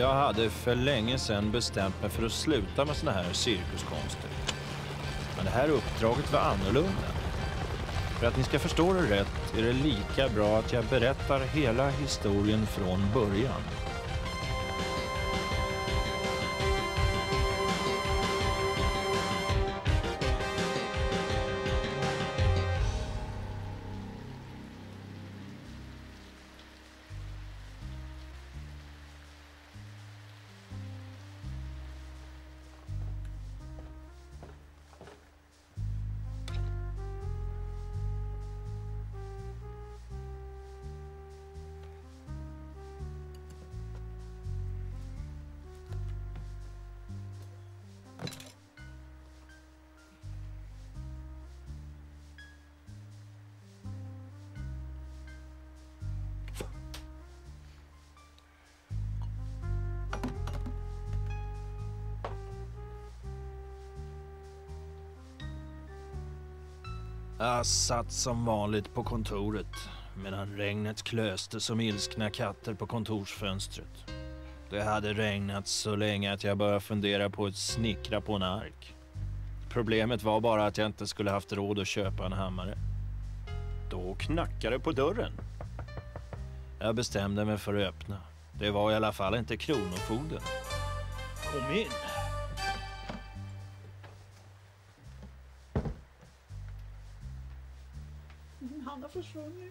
Jag hade för länge sedan bestämt mig för att sluta med såna här cirkuskonster. Men det här uppdraget var annorlunda. För att ni ska förstå det rätt är det lika bra att jag berättar hela historien från början. Jag satt som vanligt på kontoret medan regnet klöste som ilskna katter på kontorsfönstret. Det hade regnat så länge att jag började fundera på att snickra på en ark. Problemet var bara att jag inte skulle haft råd att köpa en hammare. Då knackade det på dörren. Jag bestämde mig för att öppna. Det var i alla fall inte kronofogden. Kom in! Han har försvunnit.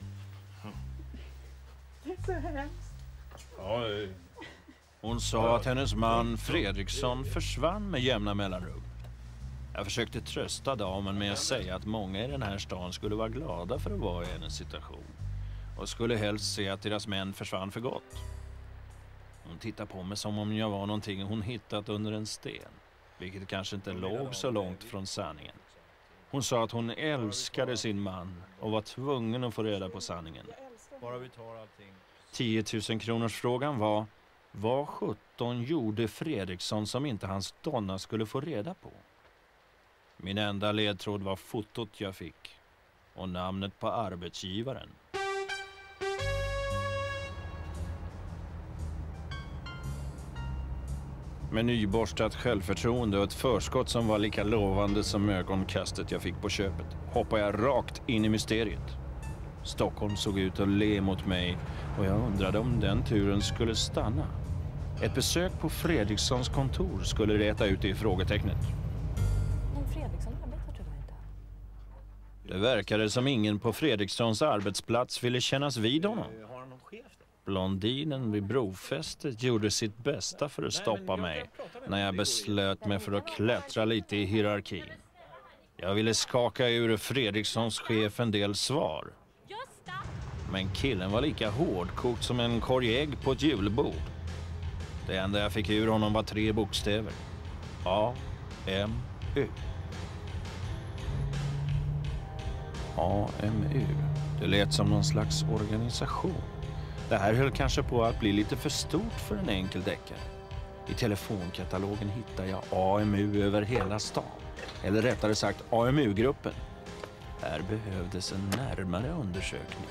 Det är så hemskt. Oj. Hon sa att hennes man Fredriksson försvann med jämna mellanrum. Jag försökte trösta damen med att säga att många i den här stan skulle vara glada för att vara i hennes situation. Och skulle helst se att deras män försvann för gott. Hon tittade på mig som om jag var någonting hon hittat under en sten. Vilket kanske inte låg så långt från sanningen. Hon sa att hon älskade sin man och var tvungen att få reda på sanningen. Bara vi tar allting. 10 000 kronors frågan var: vad 17 gjorde Fredriksson som inte hans donna skulle få reda på? Min enda ledtråd var fotot jag fick och namnet på arbetsgivaren. Med nyborstat självförtroende och ett förskott som var lika lovande som ögonkastet jag fick på köpet hoppade jag rakt in i mysteriet. Stockholm såg ut att le mot mig och jag undrade om den turen skulle stanna. Ett besök på Fredrikssons kontor skulle räta ut det i frågetecknet. Men Fredriksson arbetar tyvärr inte. Det verkade som ingen på Fredrikssons arbetsplats ville kännas vid honom. Har han någon chef då? Blondinen vid brofästet gjorde sitt bästa för att stoppa mig när jag beslöt mig för att klättra lite i hierarkin. Jag ville skaka ur Fredrikssons chef en del svar. Men killen var lika hårdkokt som en korg ägg på ett julbord. Det enda jag fick ur honom var 3 bokstäver. A-M-U. AMU. Det lät som någon slags organisation. Det här höll kanske på att bli lite för stort för en enkel deckare. I telefonkatalogen hittade jag AMU över hela stan. Eller rättare sagt AMU-gruppen. Här behövdes en närmare undersökning.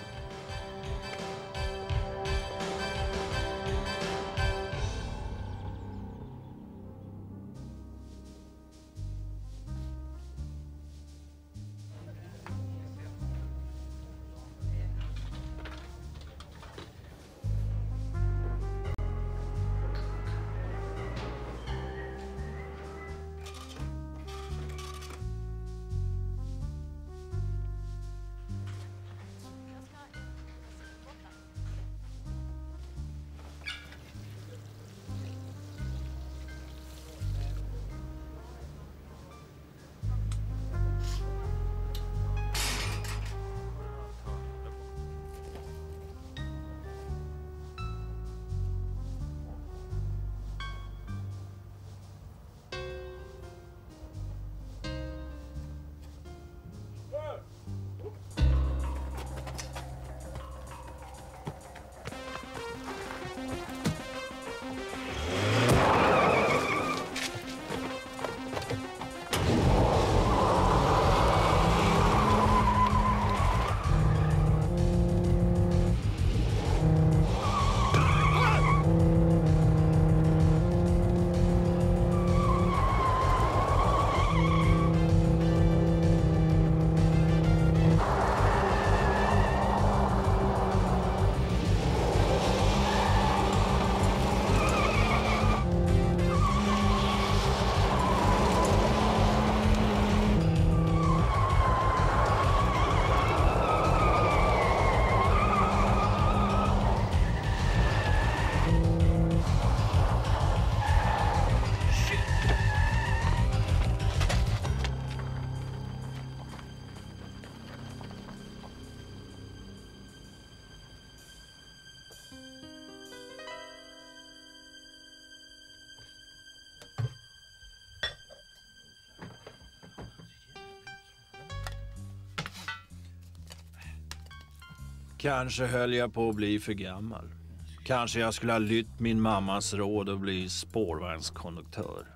Kanske höll jag på att bli för gammal. Kanske jag skulle ha lytt min mammas råd och bli spårvagnskonduktör.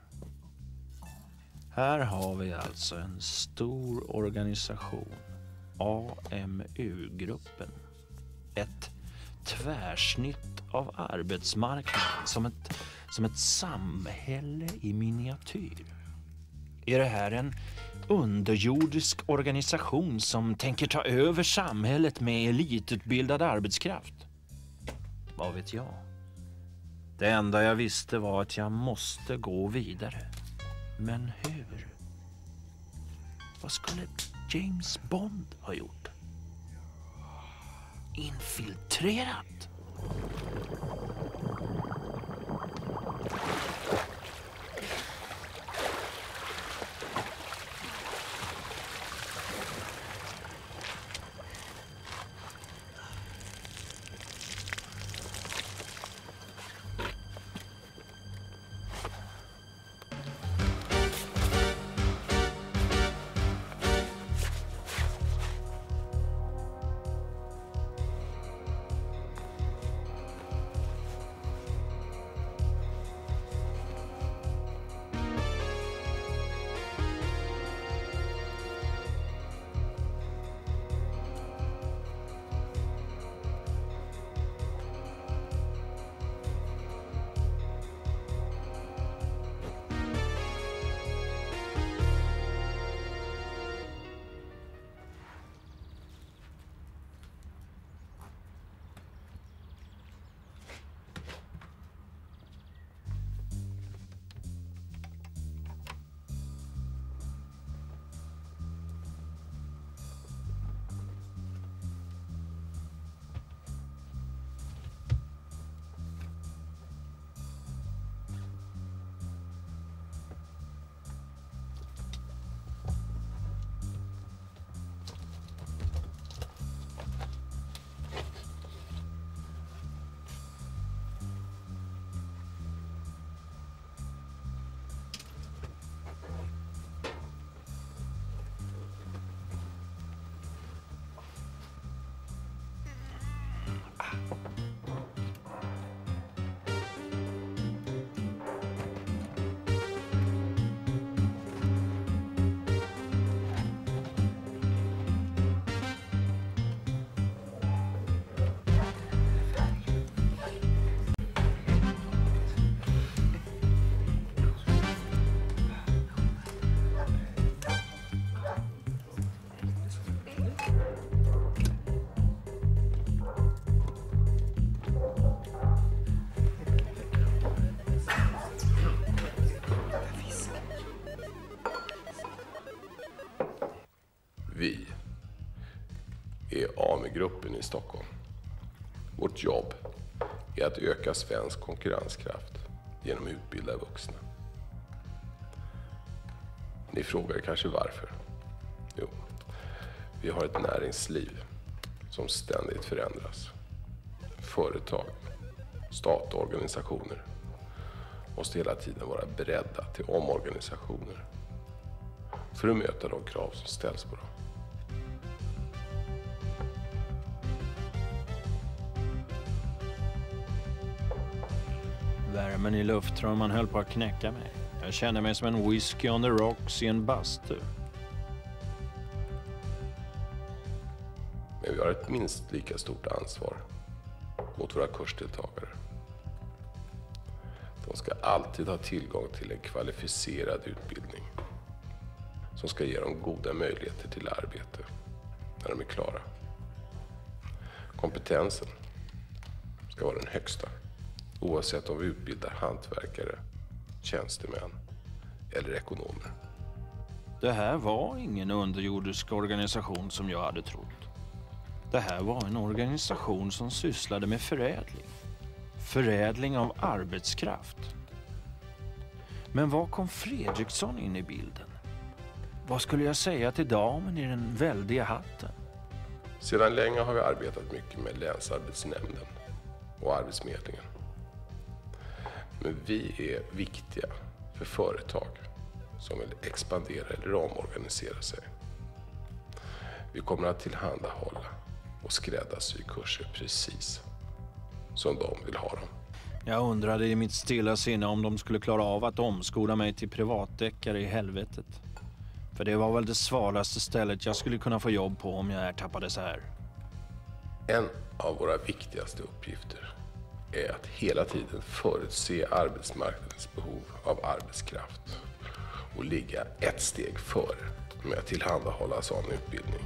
Här har vi alltså en stor organisation, AMU-gruppen. Ett tvärsnitt av arbetsmarknaden, som ett samhälle i miniatyr. Är det här en underjordisk organisation som tänker ta över samhället med elitutbildad arbetskraft? Vad vet jag? Det enda jag visste var att jag måste gå vidare. Men hur? Vad skulle James Bond ha gjort? Infiltrerat? Vi är AMU-gruppen i Stockholm. Vårt jobb är att öka svensk konkurrenskraft genom att utbilda vuxna. Ni frågar kanske varför? Jo, vi har ett näringsliv som ständigt förändras. Företag, stat och organisationer måste hela tiden vara beredda till omorganisationer för att möta de krav som ställs på dem. Värmen i luftrumman höll på att knäcka mig. Jag kände mig som en whisky on the rocks i en bastu. Men vi har ett minst lika stort ansvar mot våra kursdeltagare. De ska alltid ha tillgång till en kvalificerad utbildning som ska ge dem goda möjligheter till arbete när de är klara. Kompetensen ska vara den högsta, oavsett om vi utbildar hantverkare, tjänstemän eller ekonomer. Det här var ingen underjordisk organisation som jag hade trott. Det här var en organisation som sysslade med förädling. Förädling av arbetskraft. Men var kom Fredriksson in i bilden? Vad skulle jag säga till damen i den väldiga hatten? Sedan länge har vi arbetat mycket med länsarbetsnämnden och arbetsförmedlingen. Men vi är viktiga för företag som vill expandera eller omorganisera sig. Vi kommer att tillhandahålla och skräddarsy kurser precis som de vill ha dem. Jag undrade i mitt stilla sinne om de skulle klara av att omskola mig till privatdeckare i helvetet. För det var väl det svalaste stället jag skulle kunna få jobb på om jag ertappades här. En av våra viktigaste uppgifter är att hela tiden förutse arbetsmarknadens behov av arbetskraft och ligga ett steg före med att tillhandahålla sån utbildning.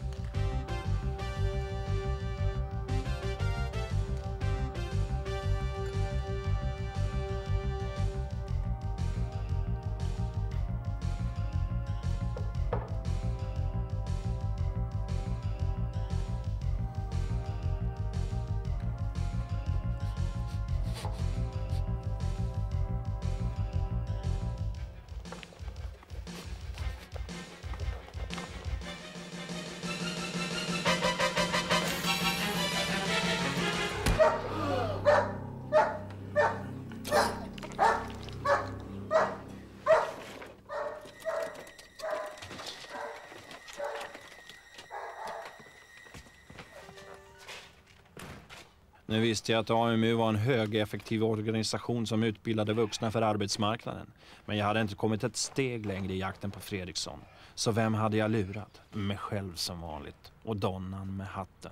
Nu visste jag att AMU var en högeffektiv organisation som utbildade vuxna för arbetsmarknaden. Men jag hade inte kommit ett steg längre i jakten på Fredriksson. Så vem hade jag lurat? Mig själv som vanligt. Och donnan med hatten.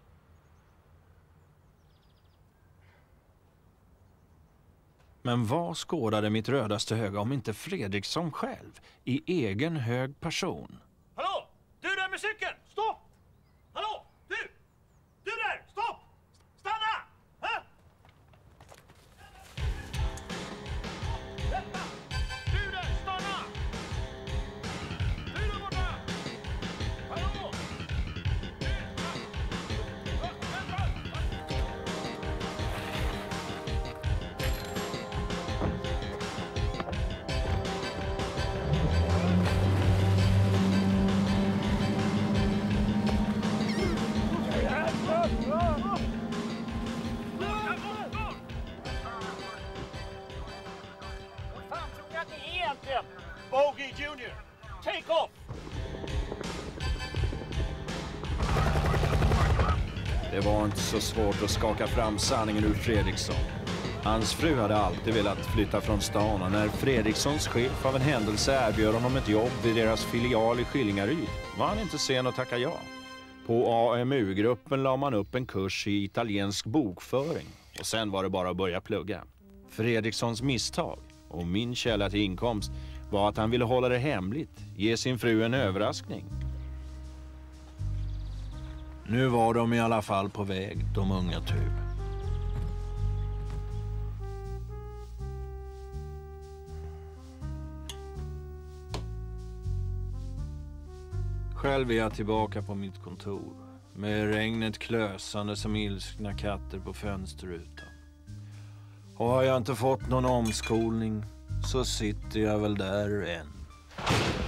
Men vad skådade mitt rödaste öga om inte Fredriksson själv? I egen hög person. Hallå! Du där med cykeln! Stopp! Hallå! Du! Du där! Stopp! Stanna! Hä? Vänta! Du där! Stanna! Du där borta! Hallå! Vad fan tror ni att ni är egentligen? Bogey Junior! Take off! Det var inte så svårt att skaka fram sanningen ur Fredriksson. Hans fru hade alltid velat flytta från stan och när Fredrikssons chef av en händelse erbjöd honom ett jobb vid deras filial i Skillingaryd var han inte sen att tacka ja. På AMU-gruppen la man upp en kurs i italiensk bokföring och sen var det bara att börja plugga. Fredrikssons misstag och min källa till inkomst var att han ville hålla det hemligt, ge sin fru en överraskning. Nu var de i alla fall på väg, de unga typ. Själv är jag tillbaka på mitt kontor med regnet klösande som ilskna katter på fönsterrutan. Och har jag inte fått någon omskolning så sitter jag väl där än.